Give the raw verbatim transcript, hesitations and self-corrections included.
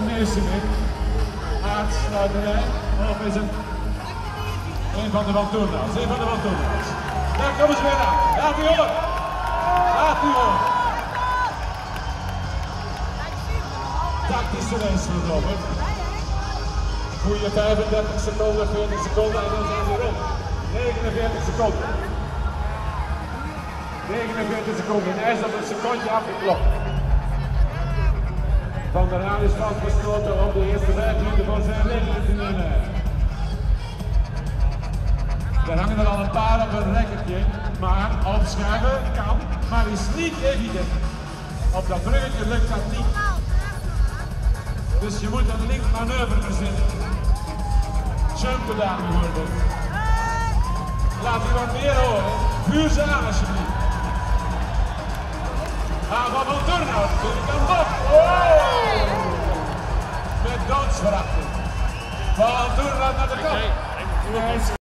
meester in. Aardsluiterij, of is het een van de Van Toornaals? Een van de Van Toornaals. Daar komen ze weer aan. Laat u horen. Laat u horen. Tactische race van Robert. Goeie vijfendertig seconden, veertig seconden en dan zijn ze rond. negenenveertig seconden. negenenveertig seconden. En hij is op een secondje afgeklopt. Van der Haan is vastbesloten om de eerste vijf minuten van zijn leven te nemen. Er hangen er al een paar op een rekkertje, maar opschuiven kan, maar is niet evident. Op dat bruggetje lukt dat niet. Dus je moet een link manoeuvre verzinnen. Jumpen daar bijvoorbeeld. Laat u wat meer horen. Vuur ze aan alsjeblieft. Ah, van Van Turnhout, vind ik een bok. Oh! Met doodsverachting. Van Turnhout naar de kant.